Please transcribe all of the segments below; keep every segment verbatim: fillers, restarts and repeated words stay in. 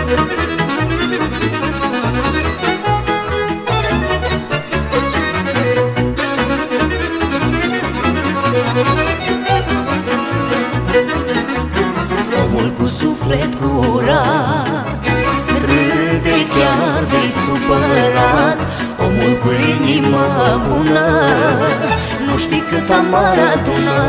Omul cu suflet curat râde chiar de-i supărat. Omul cu inimă bună nu știi cât amar adună.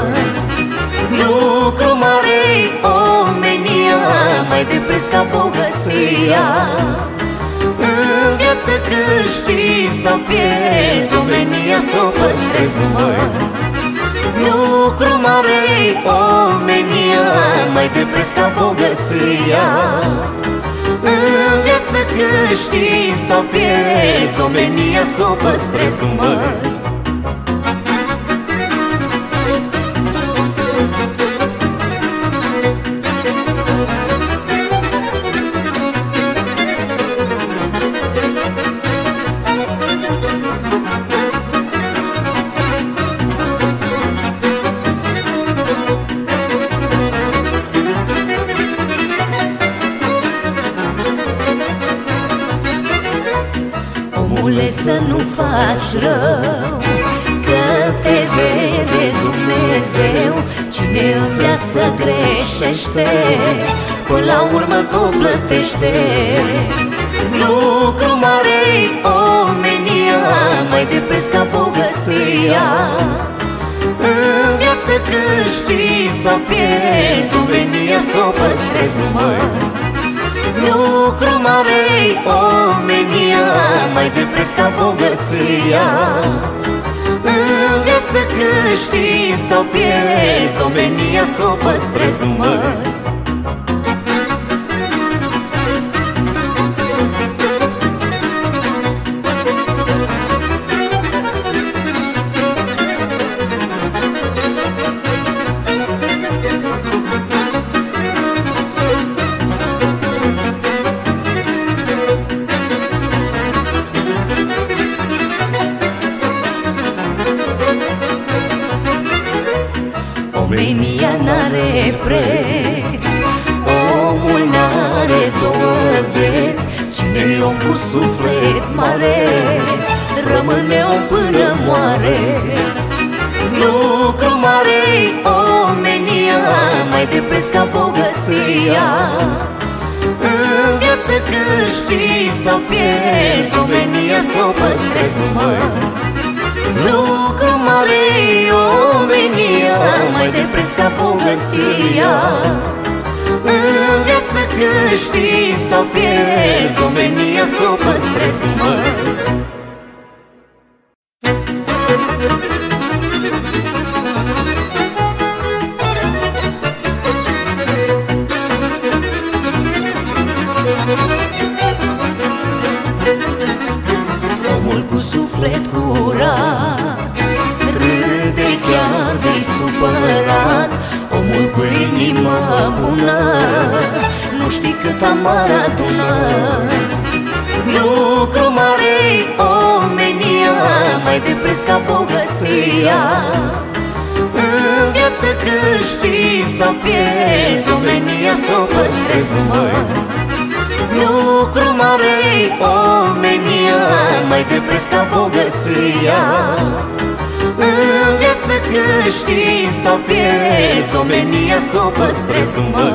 Lucru mare-i omenia, mai de preț ca bogăția. În viață câștigi sau pierzi, omenia s-o păstrezi, mă. Lucru mare-i omenia, mai de preț ca bogăția. În viață câștigi sau pierzi, omenia s-o păstrezi, mă. Omule, să nu faci rău, că te vede Dumnezeu. Cine în viață greșește, până la urmă tot plătește. Lucru mare-i omenia, mai de preț ca bogăția. În viață câștigi sau pierzi, omenia s-o păstrezi, mă. Lucru mare-i omenia, mai de preț ca bogăția. În viață câștigi sau pierzi, omenia s-o păstrezi, mă. Omenia n-are preț, omul n-are două vieți. Cine-i om cu suflet mare, rămâne om până moare. Lucru mare-i omenia, mai de preț ca bogăția. În viață câștigi sau pierzi, omenia s-o păstrezi, mă. Lucru mare-i omenia, mai de preț ca bogăția. În viață câștigi sau pierzi, omenia s-o păstrezi, mă. Omul cu suflet curat râde chiar de-i supărat. Omul cu inimă bună nu știi cât amar adună. Lucru mare-i omenia, mai de preț ca bogăția. În viață câștigi sau pierzi, omenia s-o păstrezi, mă. Lucru mare-i omenia, mai de preț ca bogăția. În viață câștigi sau pierzi, omenia s-o păstrezi, mă.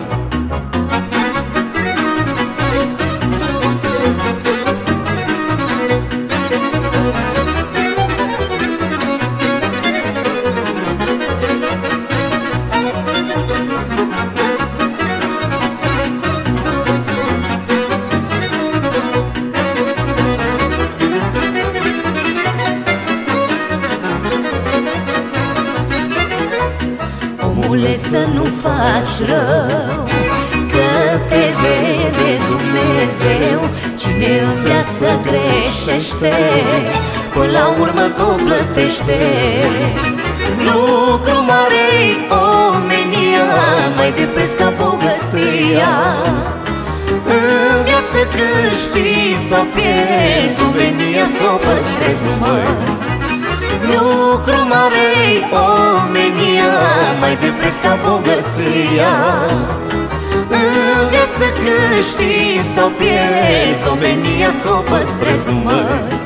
Omule, să nu faci rău, că te vede Dumnezeu. Cine în viață greșește, până la urmă tot plătește. Lucru mare-i omenia, mai de preț ca bogăția. În viață câștigi sau pierzi, omenia s-o păstrezi, mă. Lucru mare-i omenia, mai de preț ca bogăția. În viață viață câștigi sau pierzi, omenia s-o păstrezi, măi.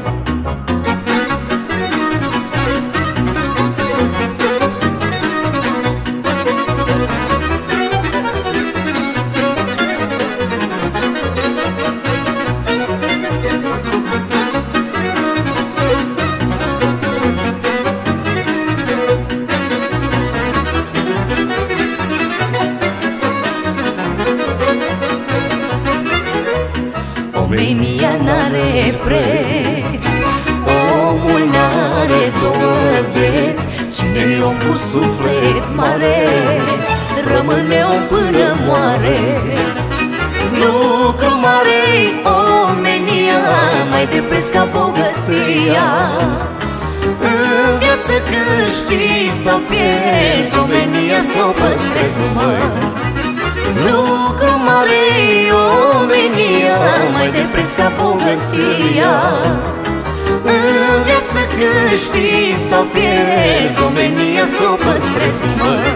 Omenia n-are preț, omul n-are două vieți. Cine-i om cu suflet mare, rămâne om până moare. Lucru mare-i omenia, mai de preț ca bogăția. În viață câștigi sau pierzi, omenia s-o păstrezi, măi. Lucru mare-i omenia, mai de preț ca bogăția. În viață câștigi sau pierzi, omenia s-o păstrezi, măi.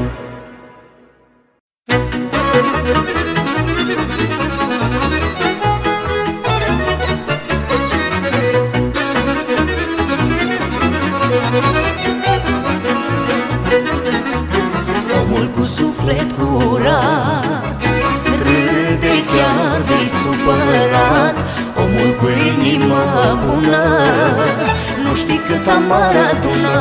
Omul cu suflet curat râde chiar de-i supărat. Omul cu inimă bună nu știi cât amar adună.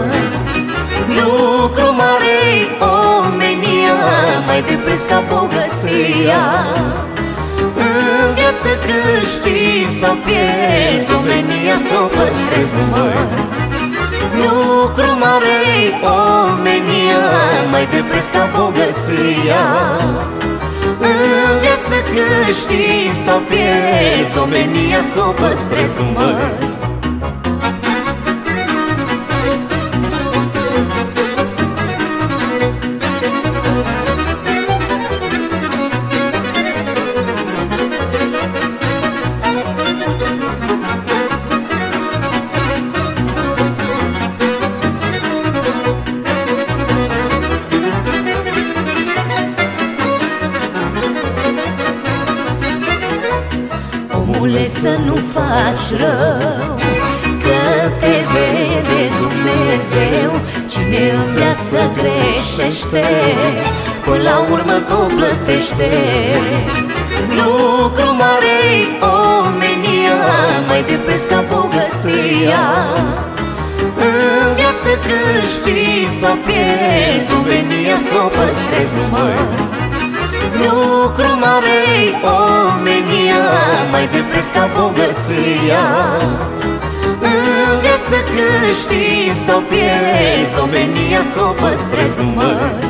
Lucru mare-i omenia, mai de preț ca bogăția. În viață câștigi sau pierzi, omenia s-o păstrezi, măi. Lucru mare-i omenia, mai de preț ca bogăția. În viață câștigi sau pierzi, omenia s-o păstrezi, măi. Omule, să nu faci rău, că te vede Dumnezeu. Cine în viață greșește, până la urmă tot plătește. Lucru mare-i omenia, mai de preț ca bogăția. În viață câștigi sau pierzi, omenia s-o păstrezi, măi. Lucru mare-i omenia, mai de preț ca bogăția. În viață câștigi sau pierzi, omenia s-o păstrezi, măi.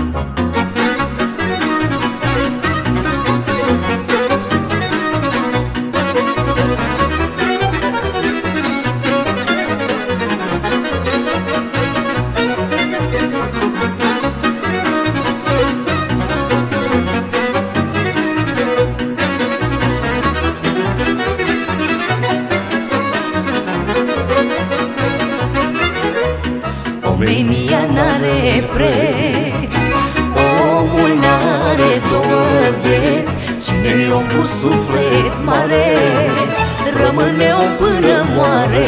Omenia n-are preț, omul n-are două vieți. Cine-i om cu suflet mare, rămâne om până moare.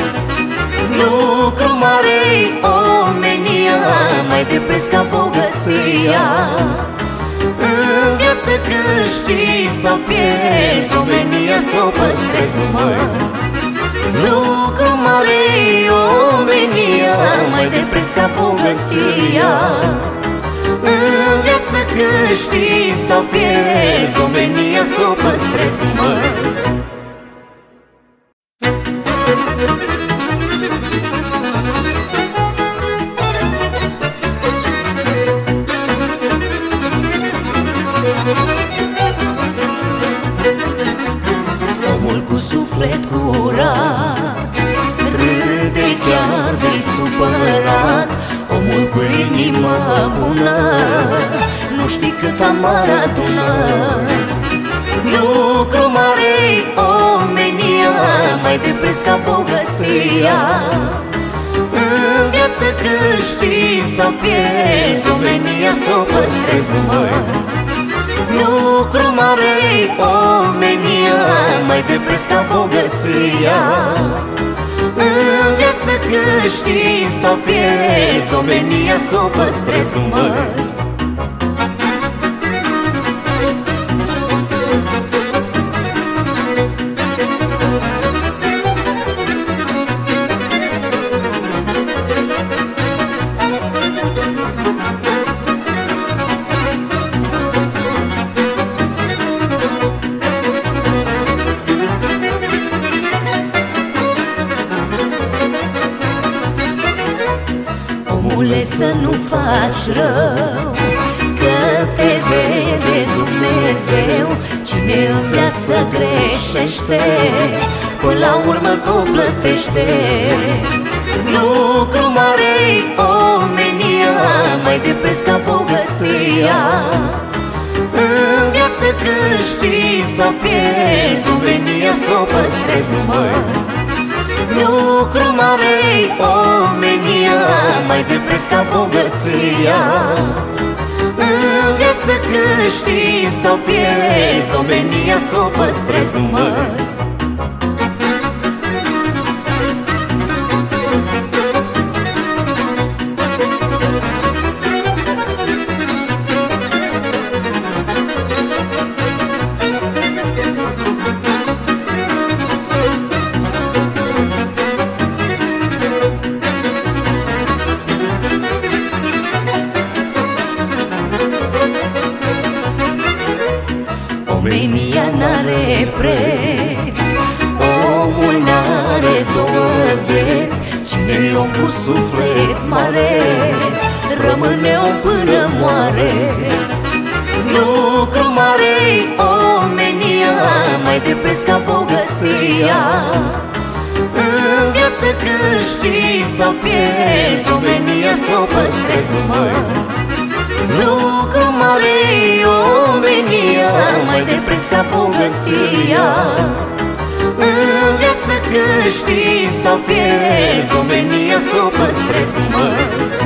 Lucru mare-i omenia, mai de preț ca bogăția. În viață câștigi sau pierzi, omenia s-o păstrezi, măi. Lucru mare-i omenia, mai de preț ca bogăția. În viață câștigi sau pierzi, omenia s-o păstrezi, măi. Omul cu suflet curat râde chiar de-i supărat. Omul cu inimă bună nu știi cât amar adună. Lucru mare-i omenia, mai de preț ca bogăția. În viață câștigi sau pierzi, omenia s-o păstrezi, măi. Lucru Lucru mare-i omenia, mai de preț ca bogăția. În viață câștigi sau pierzi, omenia s-o păstrezi, măi. Omule, să nu faci rău, că te vede Dumnezeu. Cine în viață greșește, până la urmă tot plătește. Lucru mare-i omenia, mai de preț ca bogăția. În viață câștigi sau pierzi, omenia s-o păstrezi, măi. Lucru mare-i omenia, mai de preț ca bogăția. În viață câștigi sau pierzi, omenia s-o păstrezi, măi. Omenia n-are preț, omul n-are două vieți. Cine-i om cu suflet mare, rămâne om până moare. Lucru mare-i omenia, mai de preț ca bogăția. În viață câștigi sau pierzi, omenia s-o păstrezi, măi. Lucru mare-i omenia, mai de preț ca bogăția. În viață câștigi sau pierzi, omenia s-o păstrezi, măi.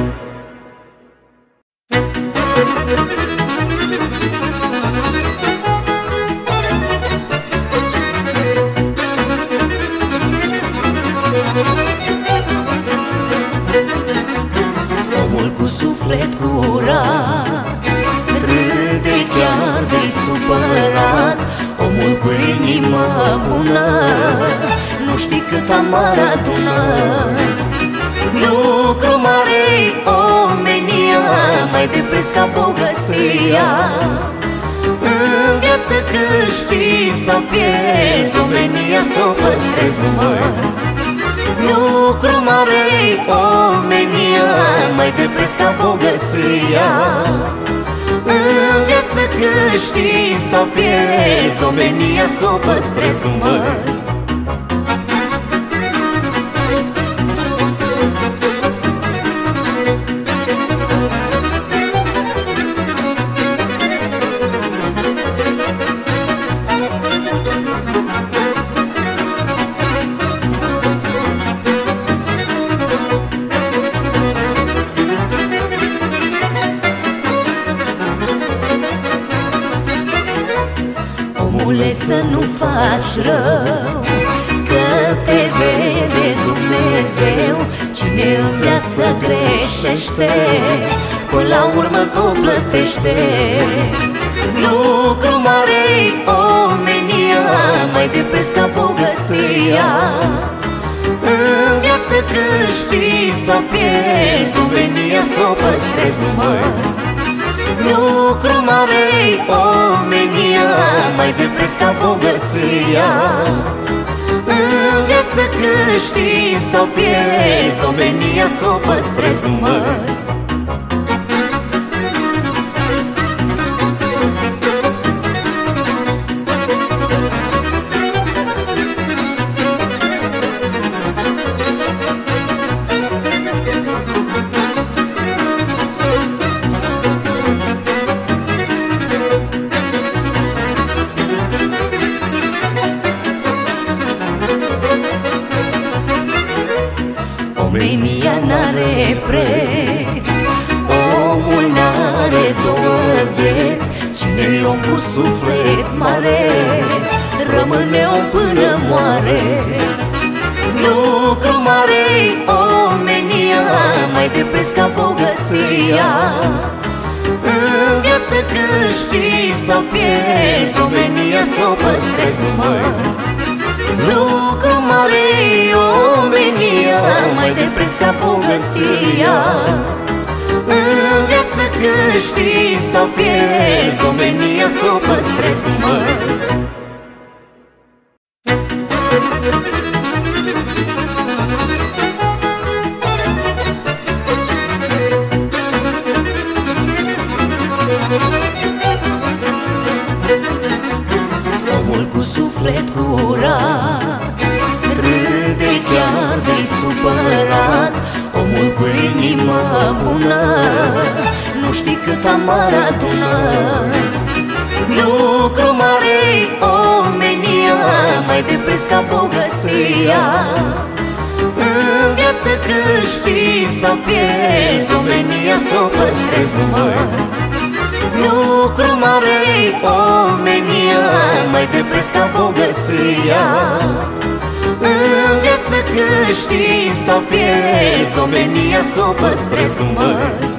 Omul cu suflet curat râde chiar de-i supărat. Omul cu inimă bună nu știi cât amar adună. Lucru mare-i omenia, mai de preț ca bogăția. În viață câștigi sau pierzi, omenia s-o păstrezi, măi. Lucru mare-i omenia, mai de preț ca bogăția. În viață câștigi sau pierzi, omenia s-o păstrezi, măi. Omule, să nu faci rău, că te vede Dumnezeu. Cine în viață greșește, până la urmă tot plătește. Lucru mare-i omenia, mai de preț ca bogăția. În viață câștigi sau pierzi, omenia s-o păstrezi, măi. Lucru mare-i omenia, mai de preț ca bogăția. În viață câștigi sau pierzi, omenia s-o păstrezi, măi. Omenia n-are preț, suflet mare, rămâne om până moare. Lucru mare-i omenia, mai de preț ca bogăția. În viață câștigi sau pierzi, omenia s-o păstrezi, mă. Lucru mare-i omenia, mai de preț ca bogăția. În viață câștigi sau pierzi, omenia s-o păstrezi, mă. Omul cu suflet curat râde chiar de-i supărat. Omul cu inimă bună nu știi cât amar adună. Lucru mare-i omenia, mai de preț ca bogăția. În viață câștigi sau pierzi, omenia s-o păstrezi, mă. Lucru mare-i omenia, mai de preț ca bogăția. În viață câștigi sau pierzi, omenia s-o păstrezi, mă.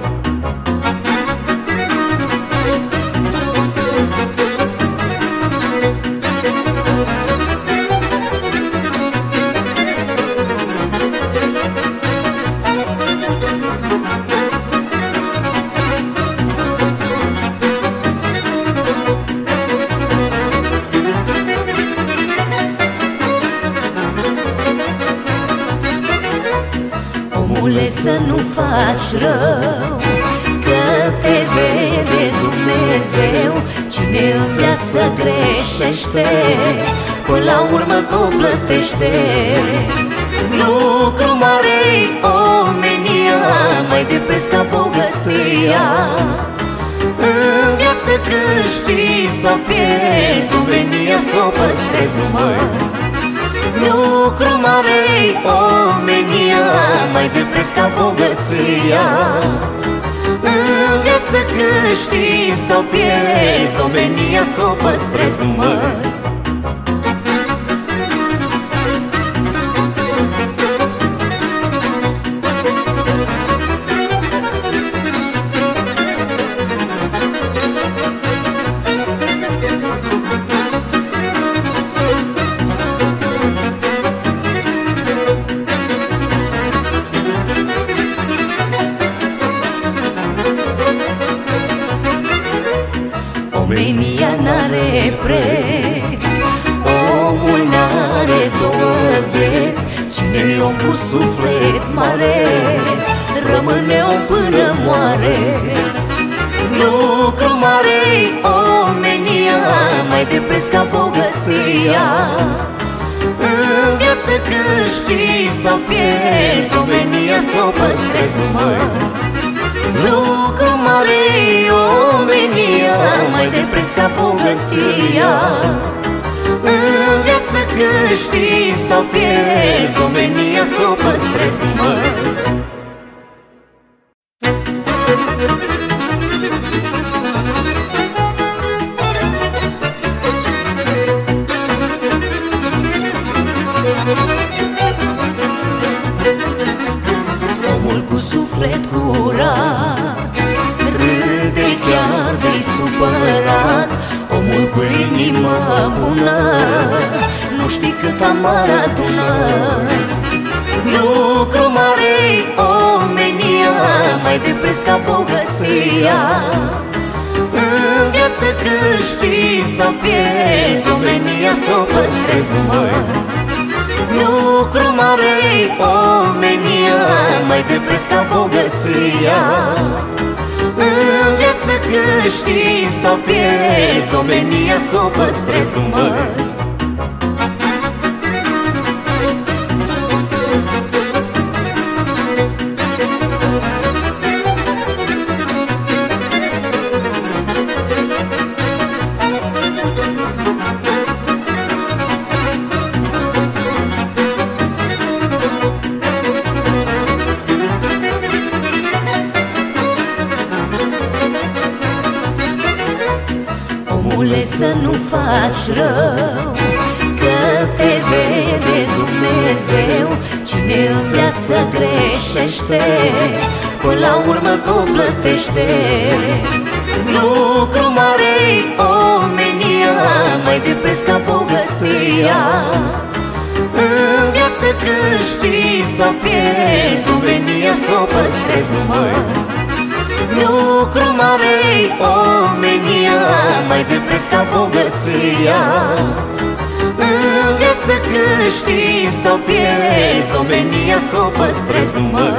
Omule, să nu faci rău, că te vede Dumnezeu. Cine în viață greșește, până la urmă tot plătește. Lucru mare-i omenia, mai de preț ca bogăția. În viață câștigi sau pierzi, omenia s-o păstrezi, mă. Lucru mare-i omenia, mai de preț ca bogăția. În viață câștigi sau pierzi, omenia s-o păstrezi, mă. Omenia n-are preț, omul n-are două vieți. Cine-i om cu suflet mare, rămâne om până moare. Lucru mare-i omenia, mai de preț ca bogăția. În viață câștigi sau pierzi, omenia s-o păstrezi, mă. Lucru mare-i omenia, mai de preț ca bogăția. În viață câștigi sau pierzi, omenia s-o păstrezi, mă. Omul cu suflet curat râde chiar de-i supărat. Omul cu inimă bună nu știi cât amar adună. Lucru mare-i omenia, mai de preț ca bogăția. În viață câștigi sau pierzi, omenia s-o păstrezi, mă. Lucru mare-i omenia, mai de preț ca bogăția. În viață câștigi sau pierzi, omenia s-o păstrezi, mă. Omule, să nu faci rău, că te vede Dumnezeu. Cine în viață greșește, până la urmă tot plătește. Lucru mare-i omenia, mai de preț ca bogăția. În viață câștigi sau pierzi, omenia s-o păstrezi, mă. Lucru mare-i omenia, mai de preț ca bogăția. În viață câștigi sau pierzi, omenia s-o păstrezi, mă.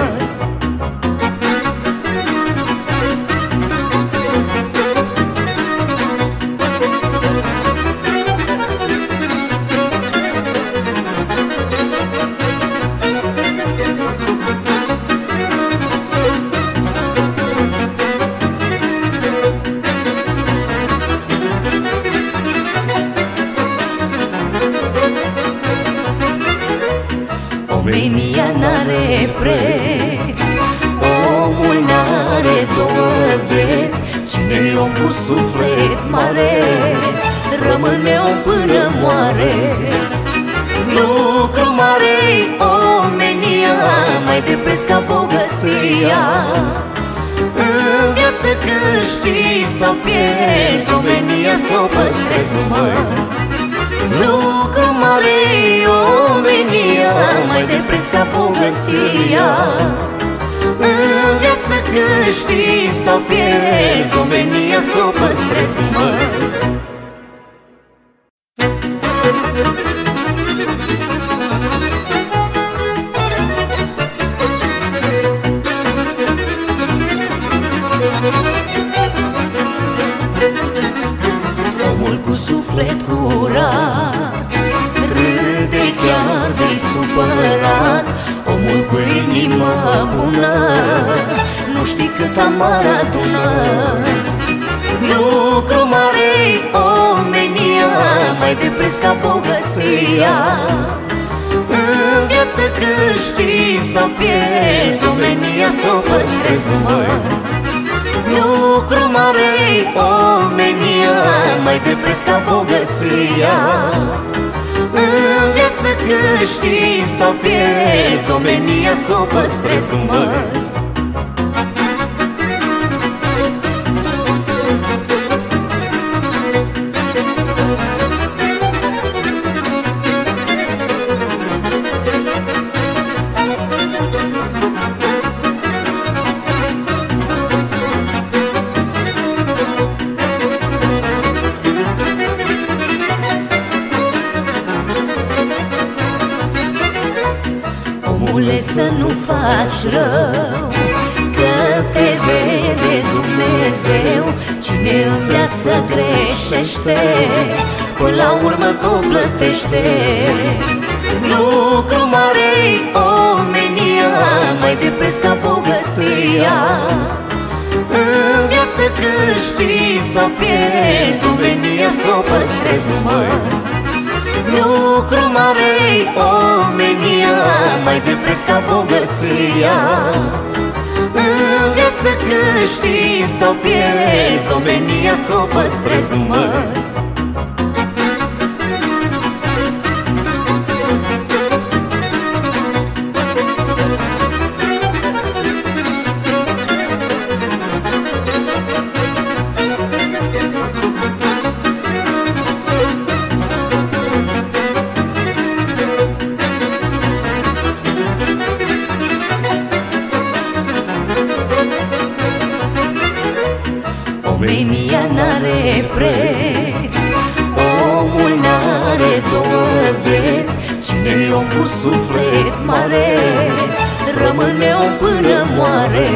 Omenia n-are preț, omul n-are două vieți. Cine-i om cu suflet mare, rămâne om până moare. Lucru mare-i omenia, mai de preț ca bogăția. În viață câștigi sau pierzi, omenia s-o păstrezi, mă. Lucru mare-i omenia, mai de preț ca bogăția. În viață câștigi sau pierzi, omenia s-o păstrezi, mă. Omul cu suflet curat râde chiar de-i supărat. Omul cu inimă bună nu știi cât amar adună. Lucru mare-i omenia, mai de preț ca bogăția. În viață câștigi sau pierzi, omenia s-o păstrezi, mă. Lucru mare-i omenia, mai de preț ca bogăția. În viață câștigi sau pierzi, omenia s-o păstrezi, mă. Omule, să nu faci rău, că te vede Dumnezeu. Cine în viață greșește, până la urmă tot plătește. Lucru mare-i omenia, mai de preț ca bogăția. În viață câștigi sau pierzi, omenia s-o păstrezi, mă. Lucru mare-i omenia, mai de preț ca bogăția. În viață câștigi sau pierzi, omenia s-o păstrezi, mă. Omenia n-are preț, omul n-are două vieți. Cine-i om cu suflet mare, rămâne om până moare.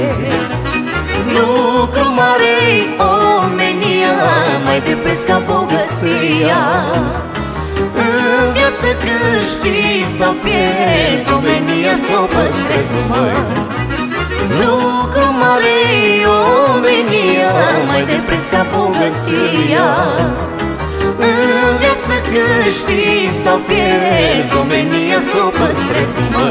Lucru mare-i omenia, mai de preț ca bogăția. În viață câștigi sau pierzi, omenia s-o păstrezi, mă. Lucru mare-i omenia, mai de preț ca bogăția. În viață câștigi sau pierzi, omenia s-o păstrezi, mă.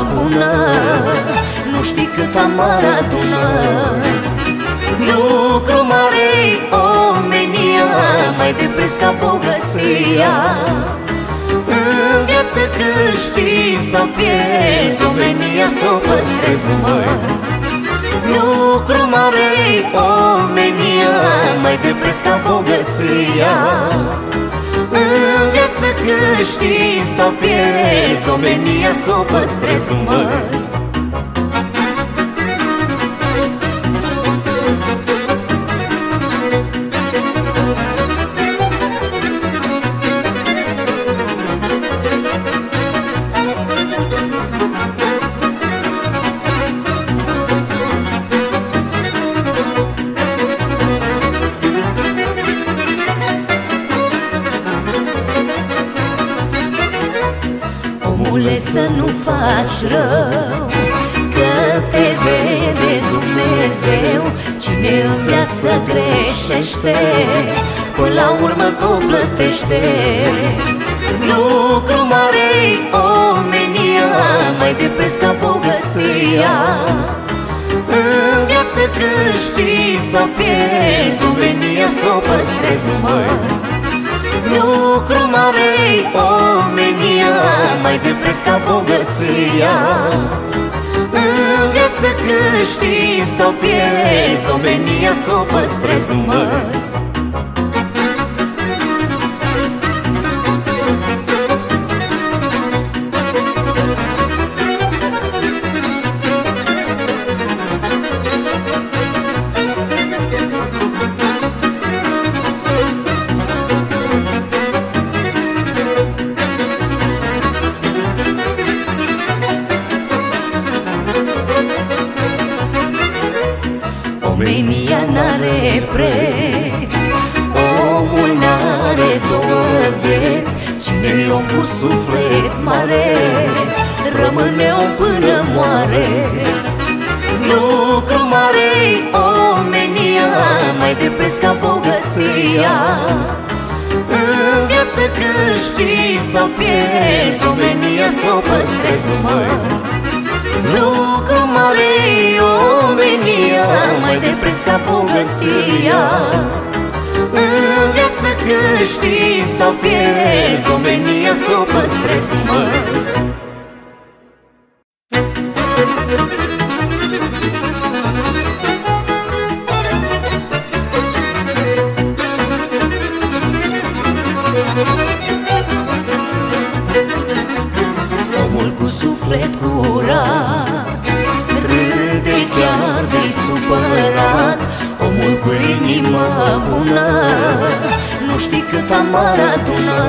bună, nu știi cât amară adună. Lucru mare-i omenia, mai de preț ca bogăția. În viață câștigi sau pierzi, omenia s-o păstrezi, mă. Lucru mare-i omenia, mai de preț ca bogăția. În viață câștigi sau pierzi, omenia s-o păstrezi, mă. Omule, să nu faci rău, că te vede Dumnezeu. Cine în viață greșește, până la urmă tot plătește. Lucru mare-i omenia, mai de preț ca bogăția. În viață câștigi sau pierzi, omenia s-o păstrezi, mă. Lucru mare-i omenia, mai de preț ca bogăția. În viață câștigi sau pierzi, omenia s-o păstrezi, mă. Omenia n-are preț, omul n-are două vieți. Cine-i om cu suflet mare, rămâne om până moare. Lucru mare-i omenia, mai de preț ca bogăția. În viață câștigi sau pierzi, omenia s-o păstrezi, mă. Lucru mare-i omenia, mai de preț ca bogăția. În viață câștigi sau pierzi, omenia s-o păstrezi, mă. Omul cu suflet curat râde chiar de-i supărat. Omul cu inimă bună, nu știi cât amară adună.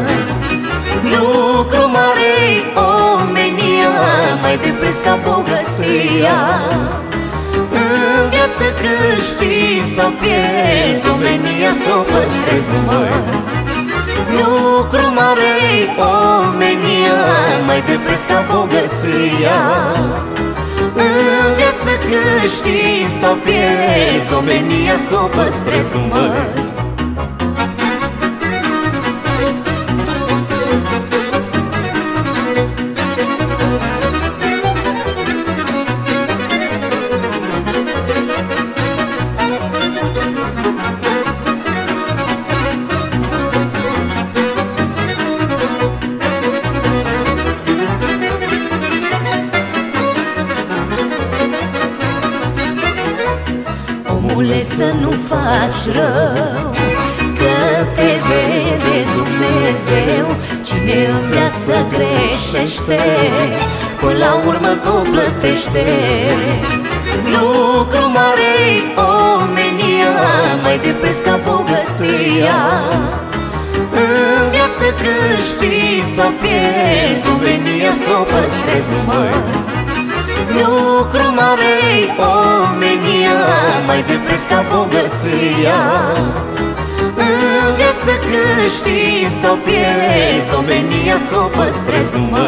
Lucru mare-i omenia, mai de preț ca bogăția. În viață câștigi sau pierzi, omenia s-o păstrezi, mă. Lucru mare-i omenia, mai de preț ca bogăția. În viață câștigi sau pierzi, omenia s-o păstrezi, mă. Omule, să nu faci rău, că te vede Dumnezeu. Cine în viață greșește, până la urmă tot plătește. Lucru mare-i omenia, mai de preț ca bogăția. În viață câștigi sau pierzi, omenia s-o păstrezi, mă. Lucru mare-i omenia, mai de preț ca bogăția. În viață câștigi sau pierzi, omenia s-o păstrezi, mă.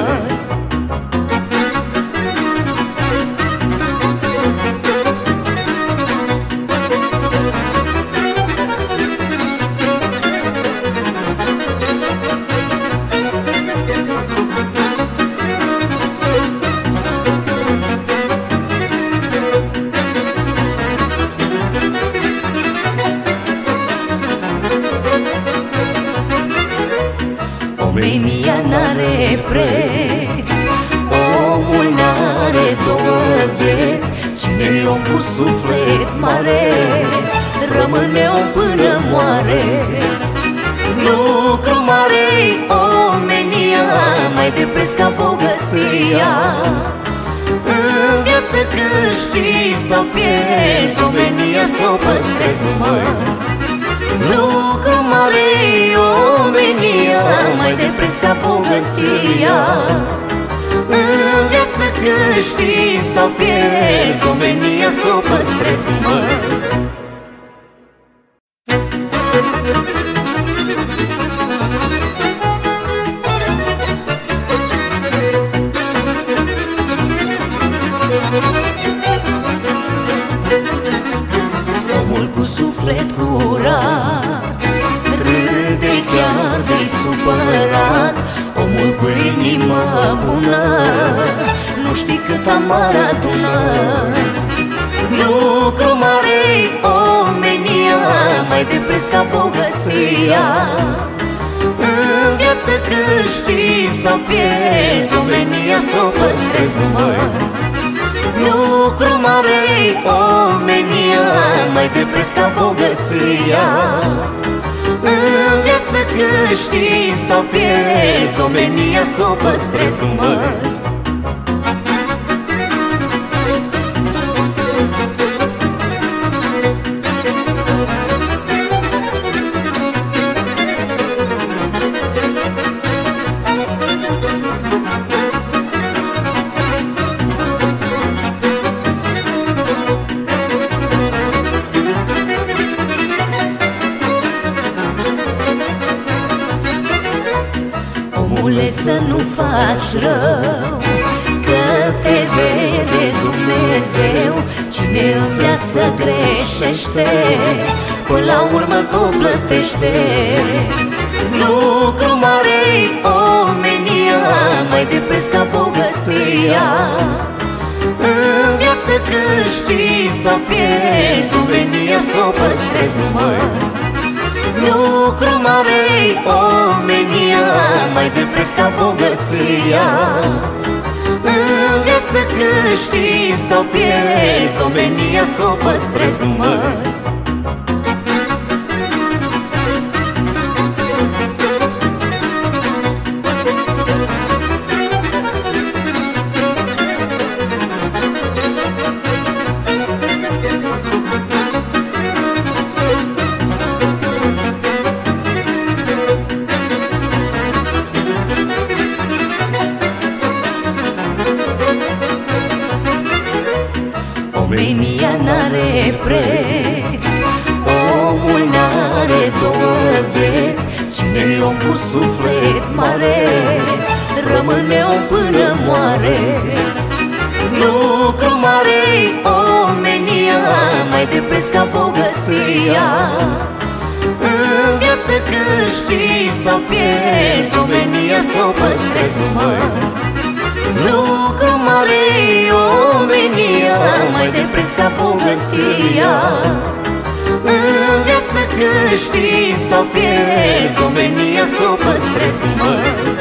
cu suflet mare rămâne om până moare. Lucru mare-i omenia, mai de preț ca bogăția. În viață câștigi sau pierzi, omenia s-o păstrezi, mă. Lucru mare-i omenia, mai de preț ca bogăția. În viață câștigi sau pierzi, omenia s-o păstrezi, mă. Omul cu suflet curat râde chiar de-i supărat. Omul cu inimă bună nu știi cât amar adună. Lucru mare-i omenia, mai de preț ca bogăția. În viață câștigi sau pierzi, omenia s-o păstrezi, mă. Lucru mare-i omenia, mai de preț ca bogăția. În viață câștigi sau pierzi, omenia s-o păstrezi, mă. Omule, să nu faci rău, că te vede Dumnezeu. Cine în viață greșește, până la urmă tot plătește. Lucru mare-i omenia, mai de preț ca bogăția. În viață câștigi sau pierzi, omenia s-o păstrezi, mă. Lucru mare-i omenia, mai de preț ca bogăția. În viață câștigi sau pierzi, omenia s-o păstrezi, mă. Omenia n-are preț, omul n-are două vieți. Cine-i om cu suflet mare rămâne om până moare. Lucru mare-i omenia, mai de preț ca bogăția. În viață câștigi sau pierzi, omenia s-o păstrezi, mă. Lucru mare-i omenia, mai de preț ca bogăția. În viață câștigi sau pierzi, omenia s-o păstrezi, mă.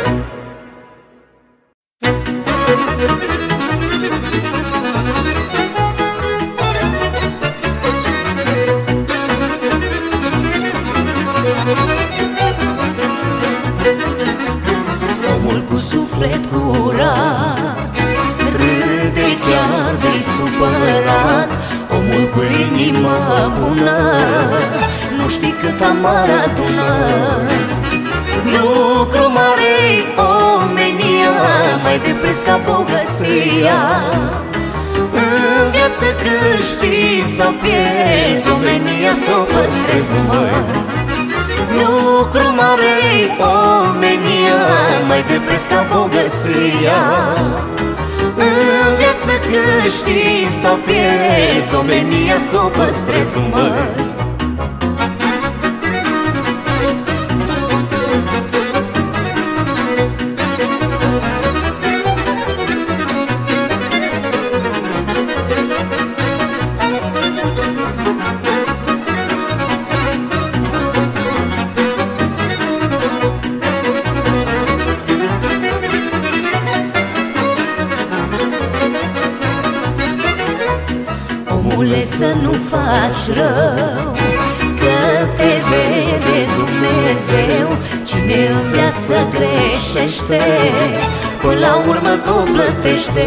Omul cu suflet curat râde chiar de-i supărat. Omul cu inimă bună nu știi cât amar adună. Lucru mare-i omenia, mai de preț ca bogăția. În viață câștigi sau pierzi, omenia s-o păstrezi, mă. Lucru mare-i omenia, mai de preț ca bogăția. În viață câștigi sau pierzi, omenia s-o păstrezi, mă. Omule, să nu faci rău, că te vede Dumnezeu. Cine în viață greșește, până la urmă tot plătește.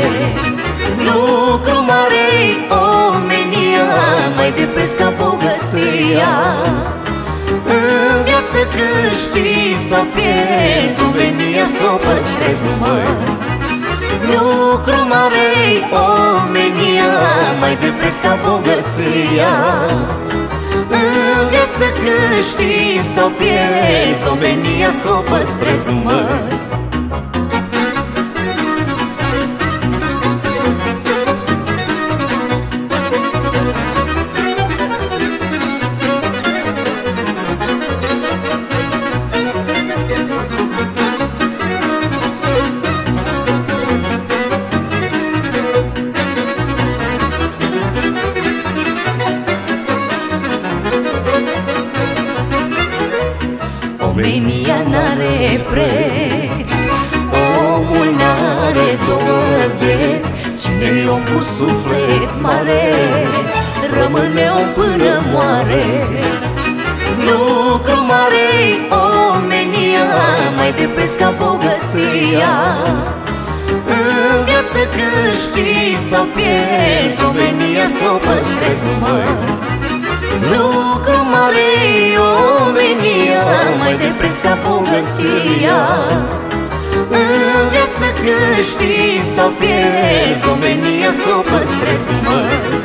Lucru mare-i omenia, mai de preț ca bogăția. În viață câștigi sau pierzi, omenia s-o păstrezi, mă. Lucru mare-i omenia, mai de preț ca bogăția. În viață câștigi sau pierzi, omenia s-o păstrezi, mă. Omenia n-are preț, omul n-are două vieți. Cine-i om cu suflet mare, rămâne om până moare. Lucru mare-i omenia, mai de preț ca bogăția. În viață câștigi sau pierzi, omenia s-o păstrezi, mă. Lucru mare-i omenia, mai de preț ca bogăția. În viață câștigi sau pierzi, omenia s-o păstrezi, mă.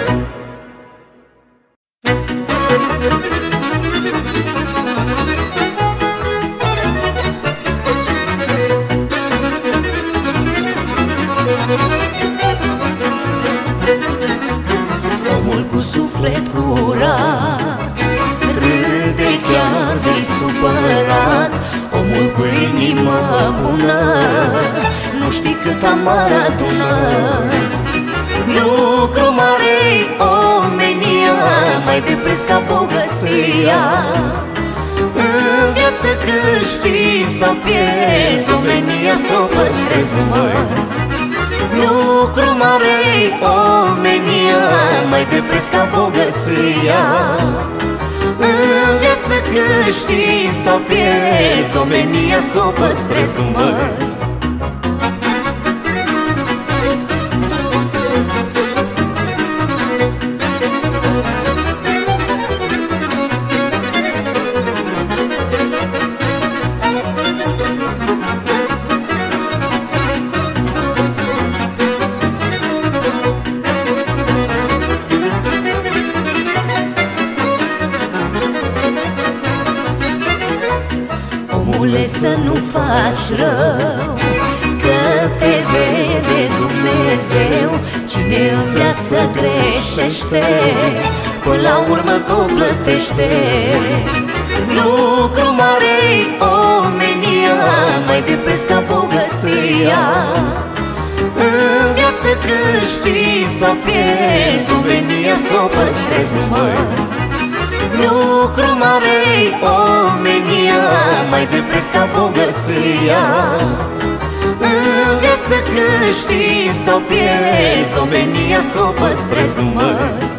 Omul cu suflet curat râde chiar de-i supărat. Omul cu inimă bună nu știi cât amar adună. Lucru mare-i omenia, mai de preț ca bogăția. În viață câștigi sau pierzi, omenia s-o păstrezi, mă. Lucru mare-i omenia, mai de preț ca bogăția. În viață câștigi sau pierzi, omenia s-o păstrezi, mă. Omule, să nu faci rău, că te vede Dumnezeu. Cine în viață greșește, până la urmă tot plătește. Lucru mare-i omenia, mai de preț ca bogăția. În viață câștigi sau pierzi, omenia s-o păstrezi, mă. Lucru mare-i omenia, mai de preț ca bogăția. În viață câștigi sau pierzi, omenia s-o păstrezi, mă.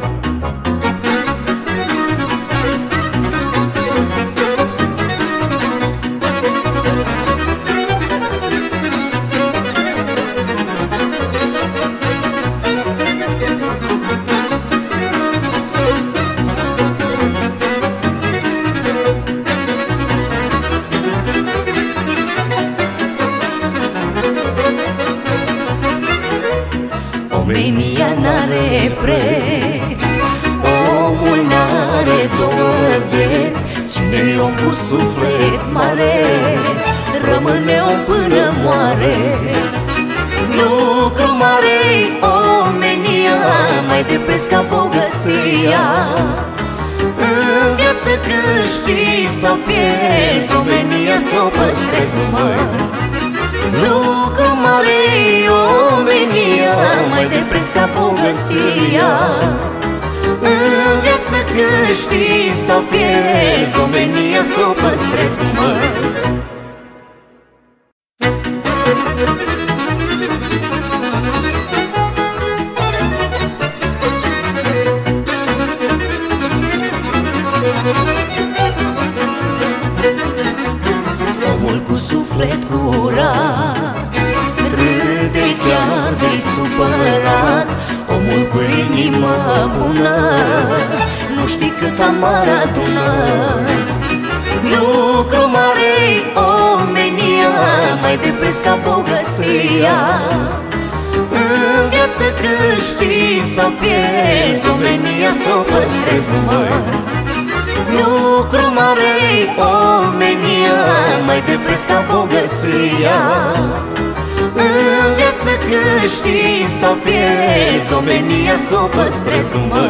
Omenia n-are preț, omul n-are două vieți. Cine-i om cu suflet mare, rămâne om până moare. Lucru mare-i omenia, mai de preț ca bogăția. În viață câștigi sau pierzi, omenia s-o păstrezi, mă. Lucru mare-i omenia, mai de preț ca bogăția. În viață câștigi sau pierzi, omenia s-o păstrezi, mă. inimă bună, nu știi cât amar adună. Lucru mare-i omenia, mai de preț ca bogăția. În viață câștigi sau pierzi, omenia s-o păstrezi, mă. Lucru mare-i omenia, mai de preț ca bogăția. În viață câștigi sau pierzi, omenia s-o păstrezi, mă.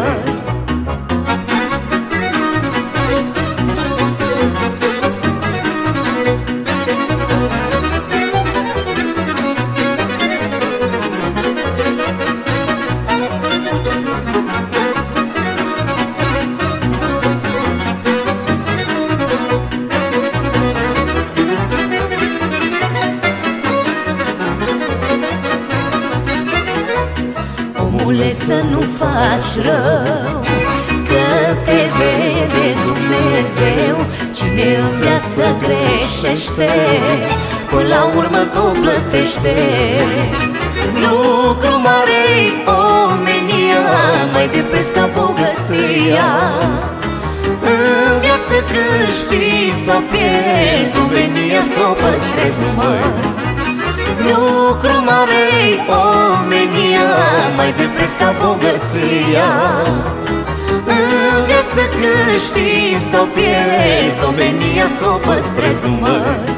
Omule, să nu faci rău, că te vede Dumnezeu. Cine în viață greșește, până la urmă tot plătește. Lucru mare-i omenia, mai de preț ca bogăția. În viață câștigi sau pierzi, omenia s-o păstrezi, mă. Lucru mare-i omenia, mai de preț ca bogăția. În viață câștigi sau pierzi, omenia s-o păstrezi, mă.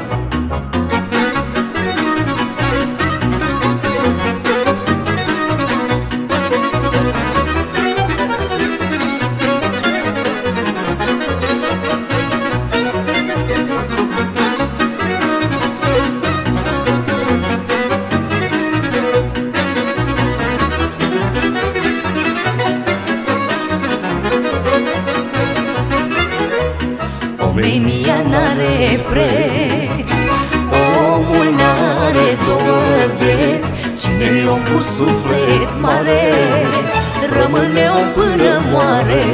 Omenia n-are preț, omul n-are două vieți. Cine-i om cu suflet mare, rămâne om până moare.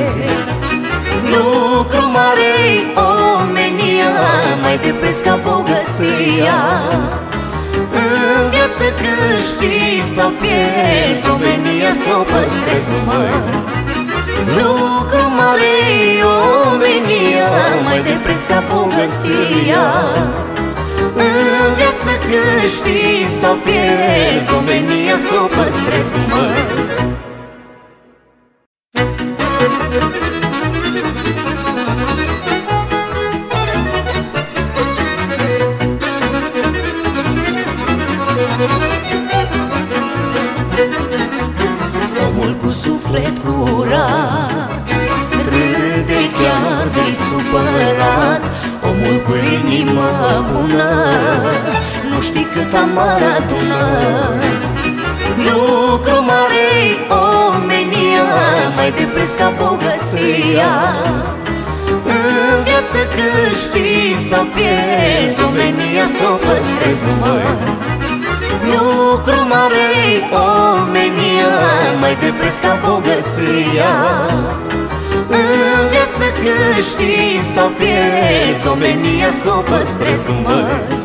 Lucru mare-i omenia, mai de preț ca bogăția. În viață câștigi sau pierzi, omenia s-o păstrezi, mă. Lucru mare-i omenia, mai de preț ca bogăția. În viață câștigi sau pierzi, omenia s-o păstrezi, mă. Omul cu suflet curat râde chiar de-i supărat. Omul cu inimă bună, nu știi cât amar adună. Lucru mare-i omenia, mai de preț ca bogăția. În viață câștigi sau pierzi, omenia s-o păstrezi, mă. Lucru mare-i omenia, mai de preț ca bogăția. În viață câștigi sau pierzi, omenia s-o păstrezi, mă.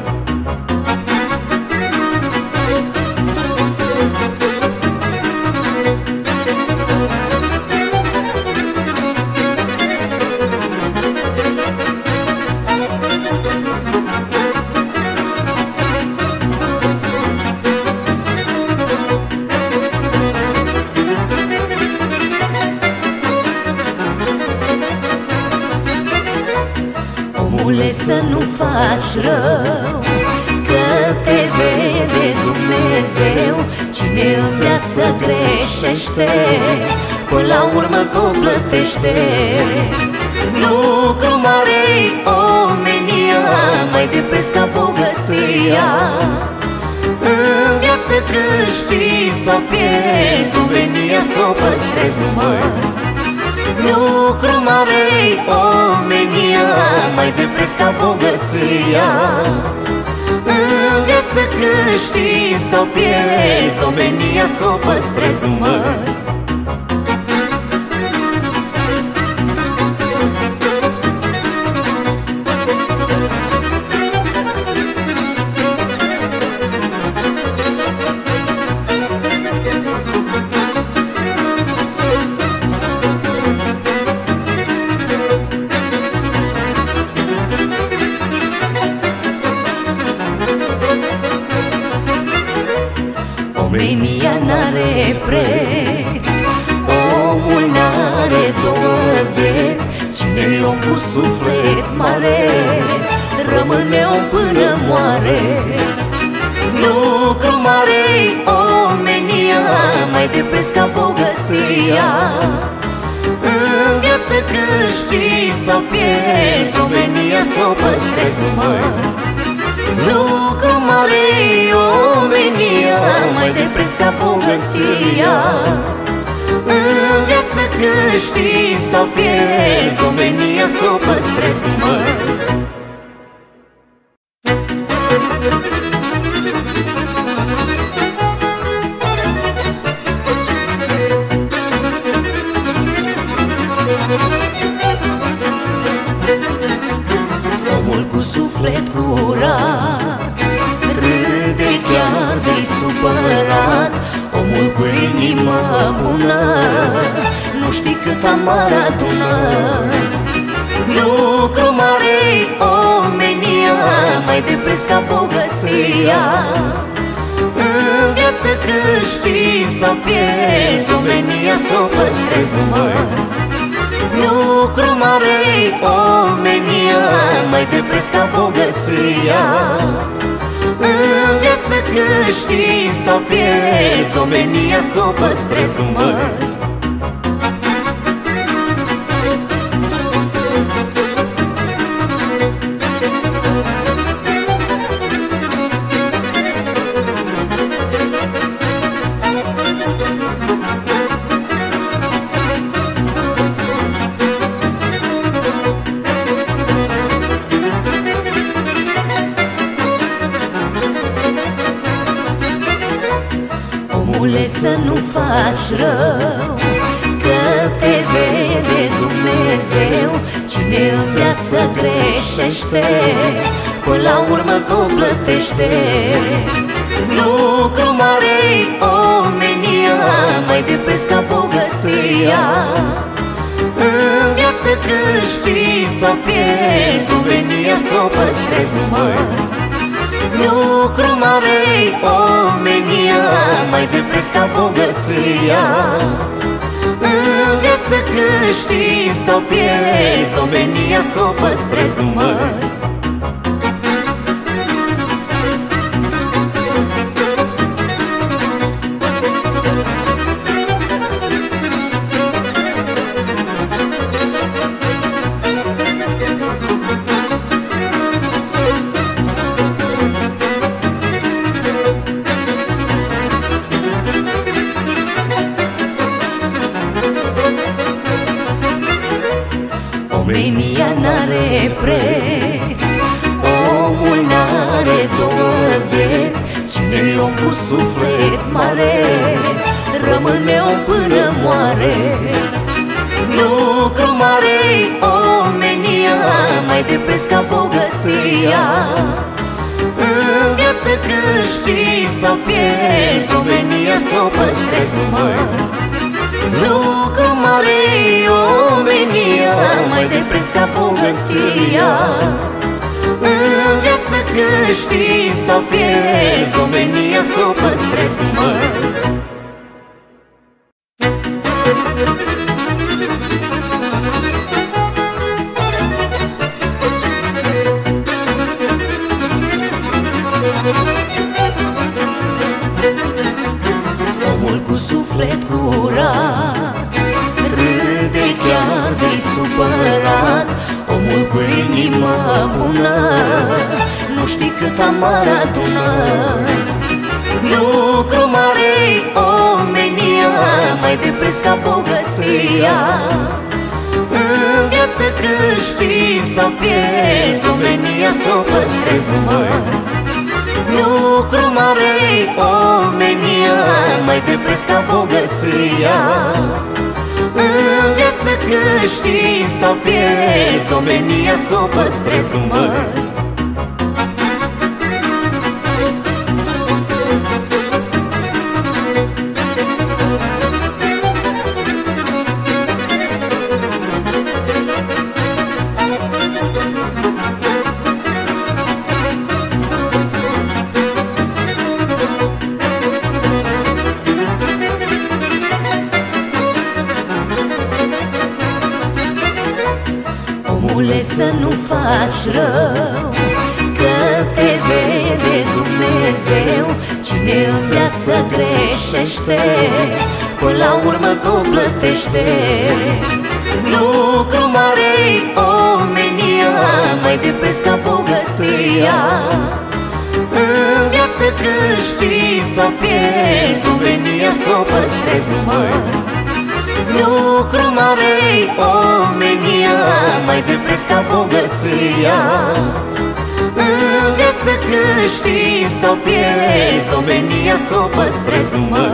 Omule, să nu faci rău, că te vede Dumnezeu. Cine în viață greșește, până la urmă tot plătește. Lucru mare-i omenia, mai de preț ca bogăția. În viață câștigi sau pierzi, omenia s-o păstrezi, mă. Lucru mare-i omenia, mai de preț ca bogăția. În viață câștigi sau pierzi, omenia s-o păstrezi, mă. moare. Lucru mare, omenia, mai de preț ca bogăția. În viață câștigi sau pierzi, omenia s-o păstrezi, mă. Lucru mare, omenia, mai de preț ca bogăția. În viață câștigi sau pierzi, omenia s-o păstrezi, mă. Omul cu suflet curat râde chiar de-i supărat. Omul cu inimă bună nu știi cât amar adună. Lucru mare, omenia, mai de preț ca bogăția. În viață câștigi sau pierzi, omenia s-o păstrezi, mă. Lucru mare, omenia, mai de preț ca bogăția. În viață câștigi sau pierzi, omenia s-o păstrezi, mă. Omule, să nu faci rău, că te vede Dumnezeu. Cine în viață greșește, până la urmă tot plătește. Lucru mare, omenia, mai de preț ca bogăția. În viață câștigi sau pierzi, omenia s-o păstrezi, mă. Lucru mare, omenia, mai de preț ca bogăția. În viață câștigi sau pierzi, omenia s-o păstrezi, mă. Omenia n-are preț, omul n-are două vieți. Cine-i om cu suflet mare, rămâne om până moare. Lucru mare, omenia, mai de preț ca bogăția. În viață câștigi sau pierzi, omenia s-o păstrezi, mă. Lucru mare, omenia, mai de preț ca bogăția. În viață câștigi sau pierzi, omenia s-o păstrezi, mă. Omul cu suflet curat râde chiar de-i supărat. Omul cu inimă bună nu știi cât amar adună. Lucru mare, omenia, mai de preț ca bogăția. În viață câștigi sau pierzi, omenia s-o păstrezi, mă. Lucru mare, omenia, mai de preț ca bogăția. În viață câștigi sau pierzi, omenia s-o păstrezi, mă. Omule, să nu faci rău, că te vede Dumnezeu, cine în viață greșește, până la urmă tot plătește. Lucru mare-i omenia, mai de preț ca bogăția. În viață câștigi sau pierzi, omenia s-o păstrezi, mă. Lucru mare-i omenia, mai de preț ca bogăția. În viață câștigi sau pierzi, omenia s-o păstrezi, mă.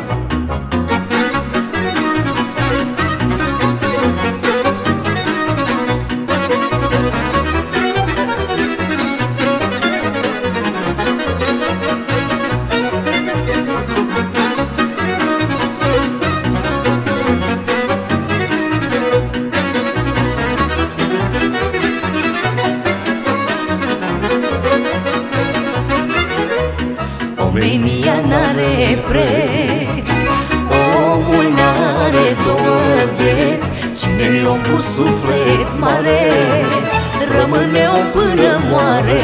Omenia n-are preț, omul n-are două vieți. Cine-i om cu suflet mare, rămâne om până moare.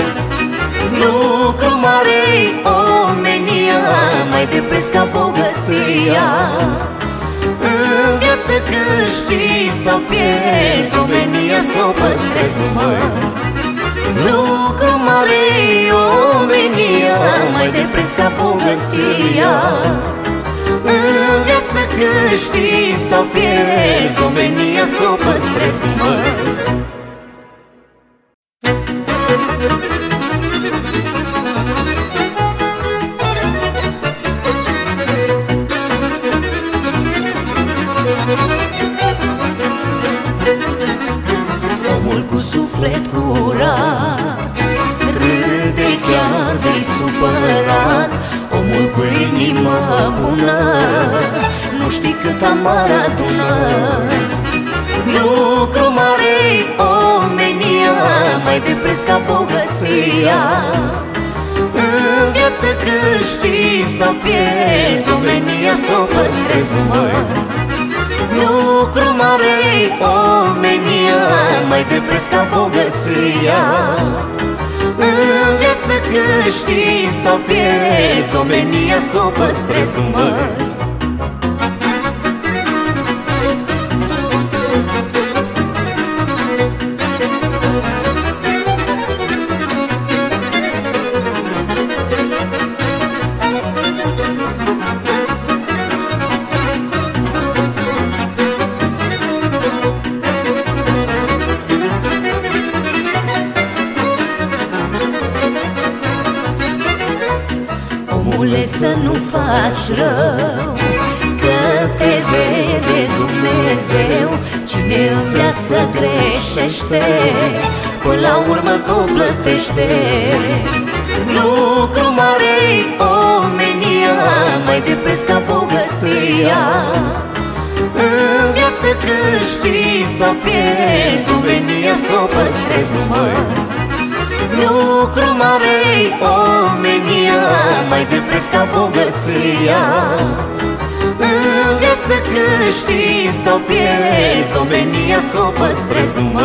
Lucru mare-i omenia, mai de preț ca bogăția. În viață câștigi sau pierzi, omenia s-o păstrezi, mă. Lucru mare-i omenia, mai de preț ca bogăția. În viață câștigi sau pierzi, omenia s-o păstrezi, mă. Omul cu suflet curat râde chiar de-i supărat. Omul cu inimă bună nu știi cât amar adună. Lucru mare-i omenia, mai de preț ca bogăția. În viață câștigi sau pierzi, omenia s-o păstrezi, mă. Lucru mare-i omenia, mai de preț ca bogăția. În viață câștigi sau pierzi, omenia s-o păstrezi, mă. Omule, să nu faci rău, că te vede Dumnezeu. Cine în viață greșește, până la urmă tot plătește. Lucru mare-i omenia, mai de preț ca bogăția. În viață câștigi sau pierzi, omenia s-o păstrezi, mă. Lucru mare-i omenia, mai de preț ca bogăția. În viață câștigi sau pierzi, omenia s-o păstrezi, mă.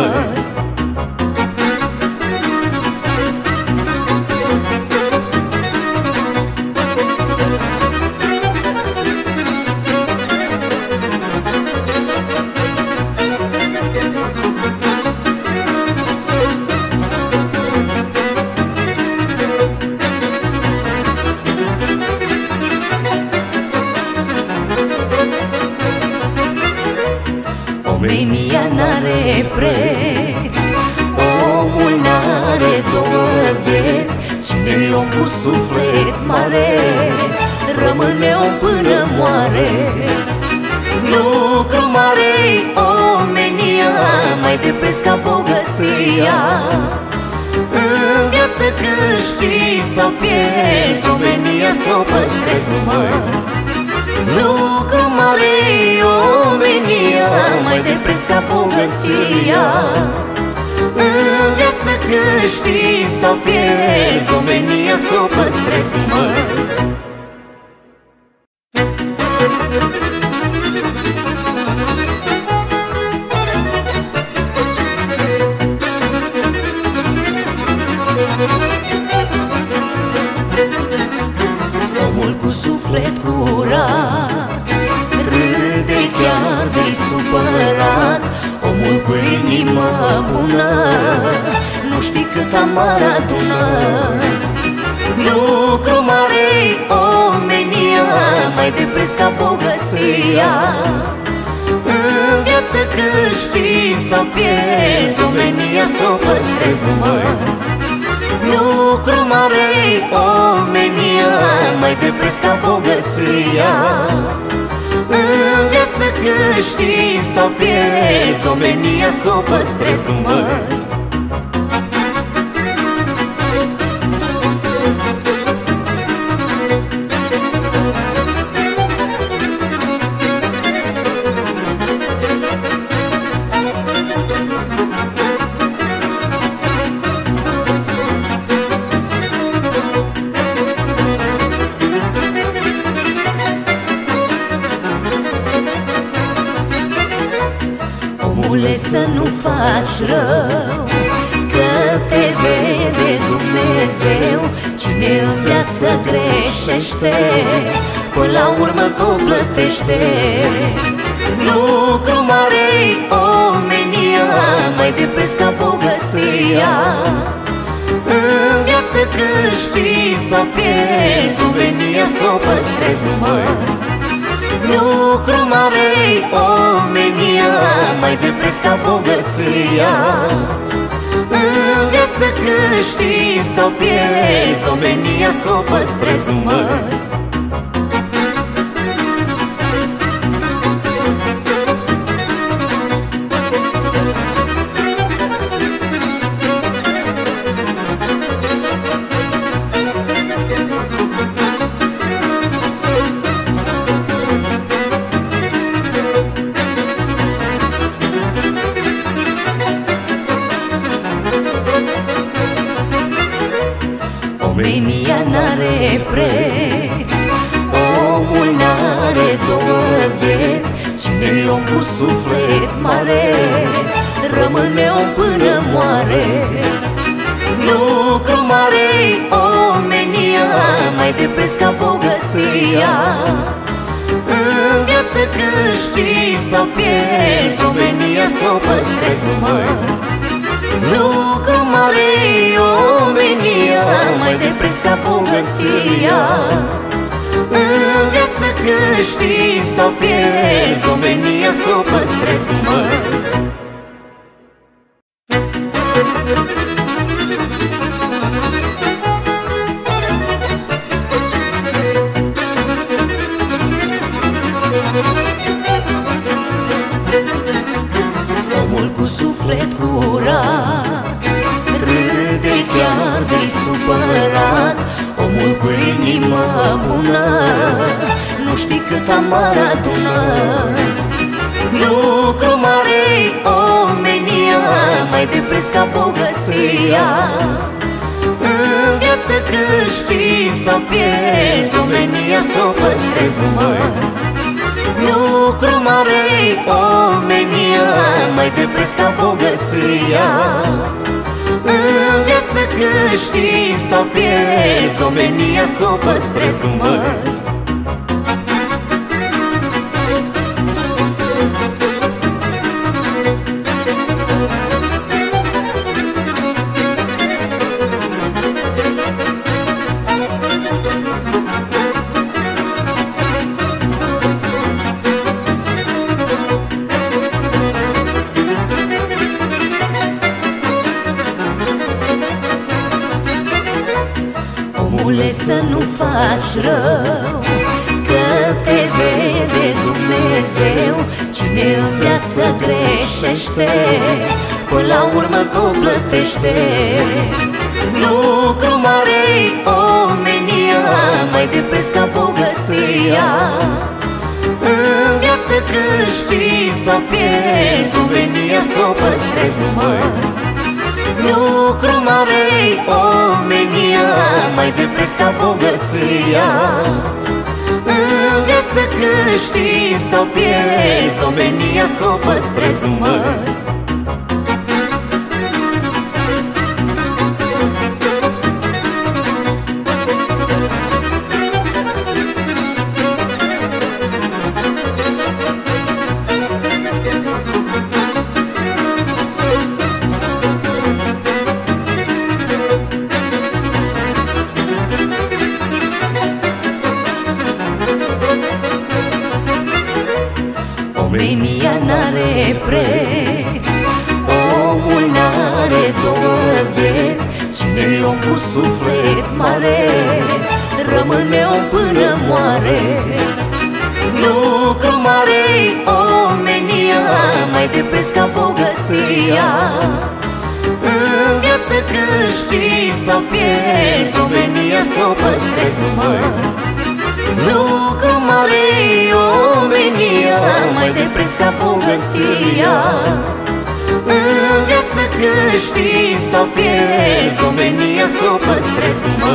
Omenia n-are preț, omul n-are două vieți. Cine-i om cu suflet mare, rămâne om până moare. Lucru mare-i omenia, mai de preț ca bogăția. În viață câștigi sau pierzi, omenia s-o păstrezi, mă. Lucru mare-i omenia, mai de preț ca bogăția. În viață câștigi sau pierzi, omenia s-o păstrezi, mă. nu știi cât am adunat. Lucru mare-i omenia, mai de preț ca bogăția. În viață câștigi sau pierzi, omenia s-o păstrezi, mă. Lucru mare-i omenia, mai de preț ca bogăția. În viață câștigi sau pierzi, omenia s-o păstrezi, mă. Omule, să nu faci rău, că te vede Dumnezeu. Cine în viață greșește, până la urmă tot plătește. Lucru mare-i omenia, mai de preț ca bogăția. În viață câștigi sau pierzi, omenia s-o păstrezi, mă. Lucru mare-i omenia, mai de preț ca bogăția. În viață câștigi sau pierzi, omenia s-o păstrezi, mă. Omenia n-are preț, omul n-are două vieți. Cine-i om cu suflet mare, rămâne om până moare. Lucru mare-i omenia, mai de preț ca bogăția. În viață câștigi sau pierzi, omenia s-o păstrezi, mă. Lucru mare-i omenia, mai de preț ca bogăția. În viață câștigi sau pierzi, omenia s-o păstrezi, mă. Omul cu suflet curat râde chiar de-i supărat. Omul cu inimă bună, nu știi cât am adunat. Lucru mare-i omenia, mai de preț ca bogăția. În viață câștigi sau pierzi, omenia s-o păstrezi, mă. Lucru mare-i omenia, mai de preț ca bogăția. În viață câștigi sau pierzi, omenia s-o păstrezi, mă. Omule, să nu faci rău, că te vede Dumnezeu. Cine în viață greșește, până la urmă tot plătește. Lucru mare-i omenia, mai de preț ca bogăția. În viață câștigi sau pierzi, omenia s-o păstrezi, mă. Lucru mare-i omenia, mai de preț ca bogăția. În viață câștigi sau pierzi, omenia s-o păstrezi, mă. Omenia n-are preț, omul n-are două vieți. Cine e om cu suflet mare, rămâne om până moare. Lucru mare-i omenia, mai de preț ca bogăția. În viață câștigi sau pierzi, omenia s-o păstrezi, mă. Lucru mare-i omenia, mai de preț ca bogăția. În viață câștigi sau pierzi, omenia s-o păstrezi, mă.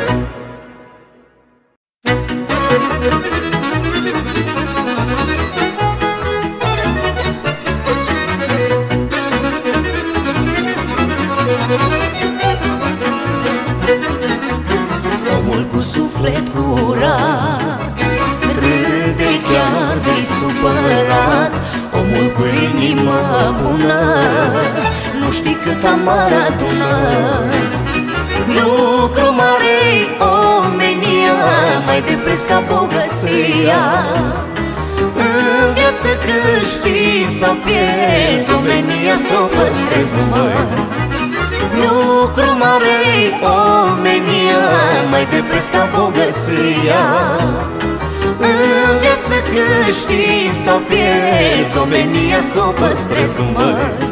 Omul cu suflet curat râde chiar de-i supărat. Omul cu inimă bună nu știi cât amar adună. Lucru mare-i omenia, mai de preț ca bogăția. În viață câștigi sau pierzi, omenia s-o păstrezi, mă. Lucru mare-i omenia, mai de preț ca bogăția. În viață câștigi sau pierzi, omenia s-o păstrezi, mă.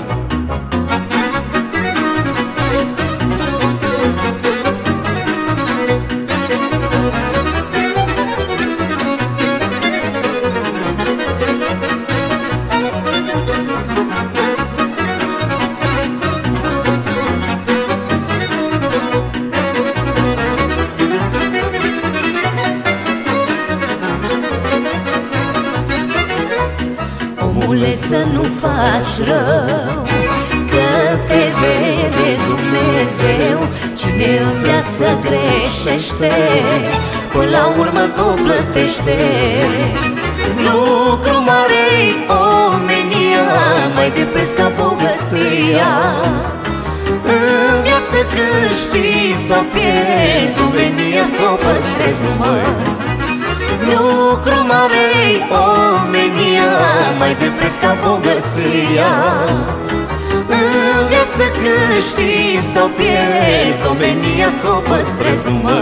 Omule, să nu faci rău, că te vede Dumnezeu. Cine în viață greșește, până la urmă tot plătește. Lucru mare-i omenia, mai de preț ca bogăția. În viață câștigi sau pierzi, omenia s-o păstrezi, mă. Lucru mare-i omenia, mai de preț ca bogăția. În viață câștigi sau pierzi, omenia s-o păstrezi, mă.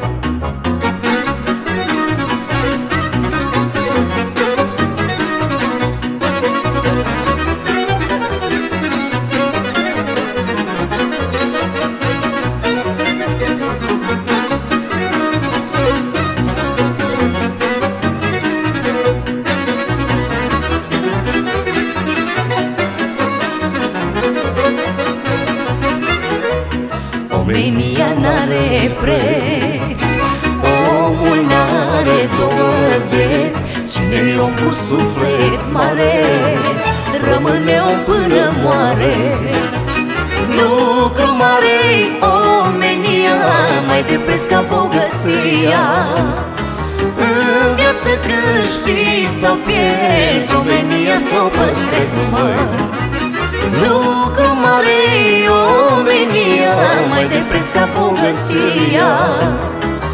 Omenia n-are preț, omul n-are două vieți. Cine e om cu suflet mare, rămâne om până moare. Lucru mare-i omenia, mai de preț ca bogăția. În viață câștigi sau pierzi, omenia s-o păstrezi, mă. Lucru mare-i omenia, mai de preț ca bogăția.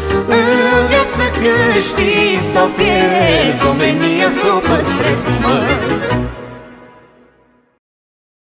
În viață câștigi sau pierzi, omenia s-o păstrezi, mă.